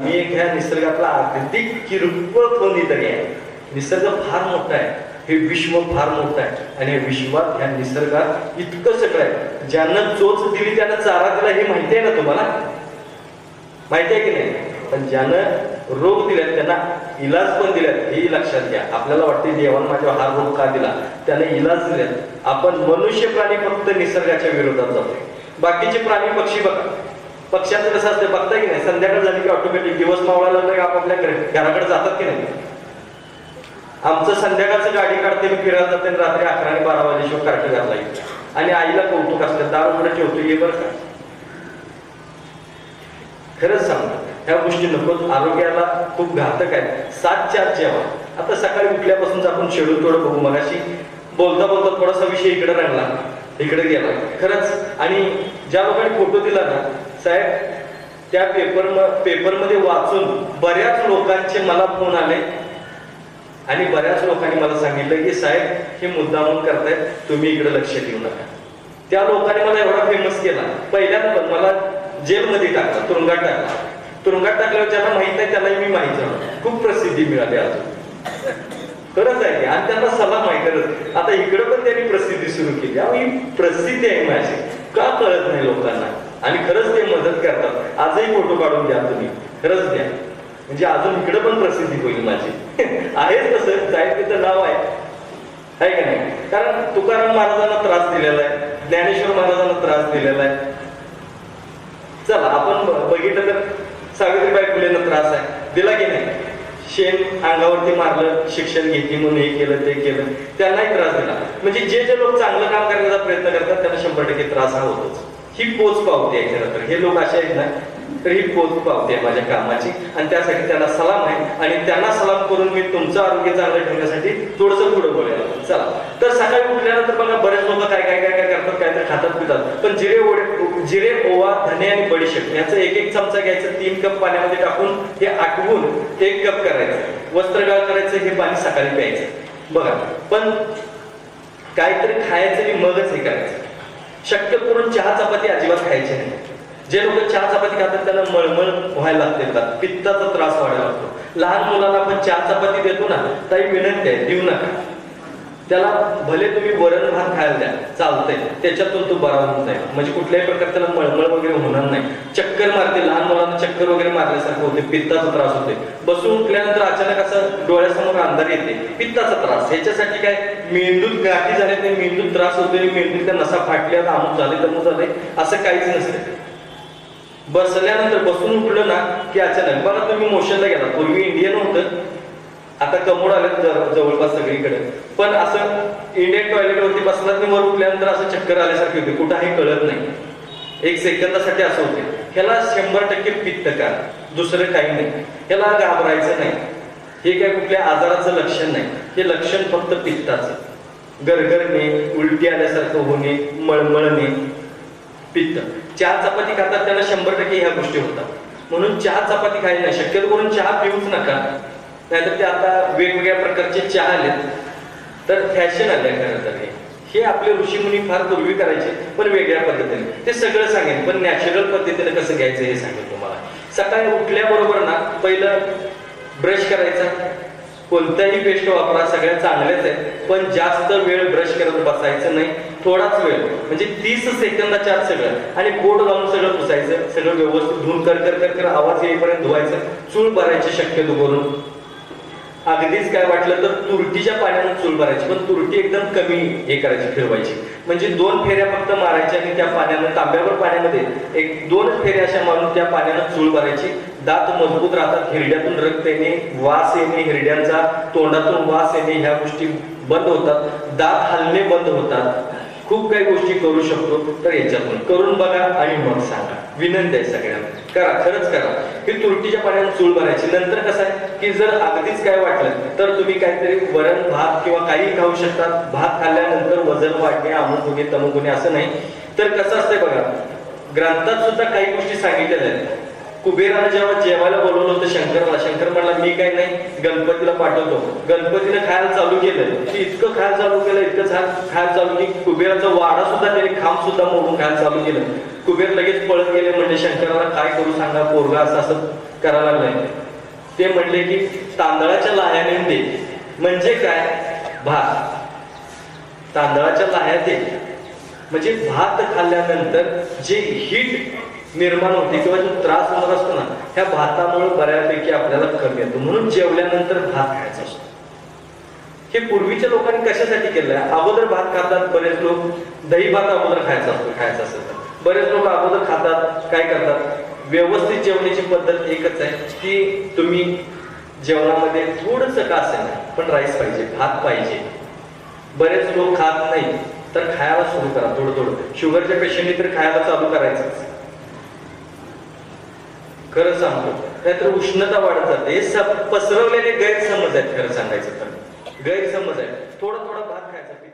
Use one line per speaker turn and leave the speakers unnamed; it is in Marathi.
मी एक ह्या निसर्गातला अगदी किरकोळ कोणीतरी आहे. निसर्ग फार मोठा आहे, हे विश्व फार मोठं आहे आणि या विश्वात ह्या निसर्गात इतकं सगळं आहे. ज्यांना चोच दिली त्यानं चारा दिला हे माहिती आहे ना तुम्हाला, माहिती आहे की नाही? पण ज्यानं रोग दिलेत त्यांना इलाज पण दिलेत हे लक्षात घ्या. आपल्याला वाटते देवान माझ्या हा रोग का दिला, त्याने इलाज दिलेत. आपण मनुष्य प्राणी फक्त निसर्गाच्या विरोधात जातो. बाकीचे प्राणी पक्षी बघा, पक्ष्यांचं कसं असतं बघता की नाही, संध्याकाळ झाली की ऑटोमॅटिक दिवस मावळाला लागला आपापल्या घराकडे जातात की नाही. आमचं संध्याकाळचं गाडी काढते मी फिरायला जाते रात्री 11 आणि 12 वाजेशिवाय कार्टी घातला येईल आणि आईला कौतुक असतं दार उघडं ठेवतो ये बरं का. खरंच सांगतो ह्या गोष्टी नको, आरोग्याला खूप घातक आहेत. 7-4 जेवा. आता सकाळी उठल्यापासून आपण शेड्यूल थोडं बघू. मगाशी बोलता बोलता थोडासा विषय इकडे रंगला इकडे गेला खरंच. आणि ज्या लोकांनी फोटो दिला ना साहेब, त्या पेपरमध्ये वाचून बऱ्याच लोकांचे मला फोन आले आणि बऱ्याच लोकांनी मला सांगितलं की साहेब हे मुद्दामून करतायत, तुम्ही इकडे लक्ष देऊ नका. त्या लोकांनी मला एवढा फेमस केला. पहिल्यांदा मला जेलमध्ये टाकला, तुरुंगात टाकला. तुरुंगात टाकल्यावर ज्यांना माहित नाही त्यालाही मी माहित झालं. खूप प्रसिद्धी मिळाली अजून, खरंच आहे. आणि त्यांना सलाम आहे खरंच. आता इकडे पण त्यांनी प्रसिद्धी सुरू केली. ही प्रसिद्धी आहे माझी, का कळत नाही लोकांना. आणि खरंच ते मदत करतात. आजही फोटो काढून द्या तुम्ही, खरंच द्या, म्हणजे अजून इकडे पण प्रसिद्धी होईल माझी. आहेच तसं साहित्याचं नाव आहे का नाही. कारण तुकाराम महाराजांना त्रास दिलेला आहे, ज्ञानेश्वर महाराजांना त्रास दिलेला आहे. चला आपण बघितलं तर सावित्रीबाई फुलेंना त्रास आहे, दिला की नाही. शेण अंगावरती मारलं, शिक्षण घेतली म्हणून हे केलं ते केलं, त्यांनाही त्रास दिला. म्हणजे जे लोक चांगलं काम करण्याचा प्रयत्न करतात त्यांना 100% त्रास हा होतोच. ही पोच पावते आहे खरं तर. हे लोक असे आहेत ना, तर ही पोच पावते आहे माझ्या कामाची आणि त्यासाठी त्यांना सलाम आहे. आणि त्यांना सलाम करून मी तुमचं आरोग्य चांगलं ठेवण्यासाठी थोडंसं पुढे बोलायला. चला तर सकाळी उठल्यानंतर बघा बरेच लोक काय काय काय काय करतात, काय तर खातात पितात. पण जिरे ओवा धने आणि बडीशेप याचं 1-1 चमचा घ्यायचं, 3 कप पाण्यामध्ये टाकून हे आटवून 1 कप करायचं, वस्त्रगाळ करायचं, हे पाणी सकाळी प्यायचं. बघा पण काहीतरी खायचं आणि मगच हे करायचं. शक्य करून चहा चपाती अजिबात खायची नाही. जे लोक चहा चपाती खातात त्यांना मळमळ व्हायला लागते, पित्ताचा त्रास व्हायला लागतो. लहान मुलांना आपण चहा चपाती देतो ना, ताई विनंती आहे देऊ नका त्याला. भले तुम्ही वरण भात खायला द्या चालतंय, त्याच्यातून तो बरा होत आहे. म्हणजे कुठल्याही प्रकारे त्याला मळमळ वगैरे होणार नाही. चक्कर मारते, लहान मुलांना चक्कर वगैरे मारल्यासारखं होते, पित्ताचा त्रास होते. बसून उठल्यानंतर अचानक असं डोळ्यासमोर अंधार येते, पित्ताचा त्रास. ह्याच्यासाठी काय मेंदूत गाठी झाले, ते मेंदूत त्रास होतोय, मेंदूतल्या नसा फाटल्या, अमुक झाले तमुक झाले, असं काहीच नसतं. बसल्यानंतर बसून उठलं ना की अचानक बघा तुम्ही मोशनला गेला. पूर्वी इंडियन होतं, आता कमोड आले जवळपास सगळीकडे. पण असं इंडियन टॉयलेट वरती बसलात आणि वर उठल्यानंतर असं चक्कर आल्यासारखे होते, कुठंही कळत नाही. 1 सेकंदासाठी असं होते. ह्याला 100% पित्त का, दुसरं काही नाही. ह्याला घाबरायचं नाही. हे काय कुठल्या आजाराचं लक्षण नाही, हे लक्षण फक्त पित्ताचं. गरगरणे, उलटी आल्यासारखं होणे, मळमळणे, पित्त. चहा चपाती खातात त्यांना 100% ह्या गोष्टी होतात. म्हणून चहा चपाती खायला नाही. शक्यतो करून चहा पिऊच नका, नाहीतर ते आता वेगवेगळ्या प्रकारचे चहा आलेत तर फॅशन आले खरं तर. हे आपले ऋषीमुनी फार पूर्वी करायचे पण वेगळ्या पद्धतीने. ते सगळं सांगेन, पण नॅचरल पद्धतीने कसं घ्यायचं हे सांगेन तुम्हाला. सकाळी उठल्याबरोबर ना पहिलं ब्रश करायचा. कोणताही पेस्ट वापरा, सगळ्या चांगल्याच आहेत, पण जास्त वेळ ब्रश करत बसायचं नाही. थोडाच वेळ म्हणजे 30 सेकंदाच्या आत सगळं, आणि बोट घालून सगळं पुसायचं. सगळं व्यवस्थित धुवून कर आवाज येईपर्यंत धुवायचं. चूळ भरायची शक्यतो करून. अगदीच काय वाटलं तर तुरटीच्या पाण्यानं चूळ भरायची, पण तुरटी एकदम कमी हे करायची, फिरवायची. म्हणजे 2 फेऱ्या फक्त मारायच्या आणि त्या पाण्यानं, तांब्यावर पाण्यामध्ये 1-2 फेऱ्या अशा मारून त्या पाण्यानं चूळ भरायची. दात मजबूत राहतात, हिरड्यातून रक्त येणे, वास येणे हिरड्यांचा, तोंडातून वास येणे, ह्या गोष्टी बंद होतात. दात हलणे बंद होतात. खूप काही गोष्टी करू शकतो. तर याच्यातून करून बघा आणि मग सांगा. विनंती आहे सगळ्यांना, करा, खरंच करा. ही तुरटीच्या पाण्याने चूळ भरायची. नंतर कसं आहे की जर अगदीच काय वाटलं तर तुम्ही काहीतरी वरण भात किंवा काही खाऊ शकतात. भात खाल्ल्यानंतर वजन वाढणे, अमुक होणे तमुक होणे असं नाही. तर कसं असतंय बघा, ग्रंथात सुद्धा काही गोष्टी सांगितलेल्या आहेत. कुबेरानं जेव्हा जेवायला बोलवलं होतं शंकर म्हणला मी काय नाही गणपतीला पाठवतो. गणपतीने खायला चालू केलं की इतकं खायला चालू केलं, इतकं खायला चालू की कुबेराचा वाडा सुद्धा त्याने खांब सुद्धा मोडून खायला चालू केलं. कुबेर लगेच पळत गेले, म्हणजे शंकराला काय करू सांगा, पोरगा असं असं करायला लागलाय. ते म्हणले की तांदळाच्या लाह्या नेऊन दे. म्हणजे काय, भात तांदळाच्या लाह्या दे, म्हणजे भात खाल्ल्यानंतर जे हीट निर्माण होते किंवा जो त्रास होणार असतो ना, ह्या भातामुळे बऱ्यापैकी आपल्याला कमी येतो. म्हणून जेवल्यानंतर भात खायचा असतो. हे पूर्वीच्या लोकांनी कशासाठी केलंय? अगोदर भात खातात बरेच लोक, दही भात अगोदर खायचा असेल तर बरेच लोक अगोदर खातात. काय करतात, व्यवस्थित जेवण्याची पद्धत एकच आहे की तुम्ही जेवणामध्ये थोडंसं का असेल पण राईस पाहिजे, भात पाहिजे. बरेच लोक खात नाही तर खायला सुरू करा थोडं थोडं. शुगरच्या पेशंटनी तर खायला चालू करायचं. खरं सांगतो, नाहीतर उष्णता वाढत जाते. हे पसरवलेले गैरसमज आहेत. खरं सांगायचं तर गैरसमज आहे. थोडा थोडा भात खायचा.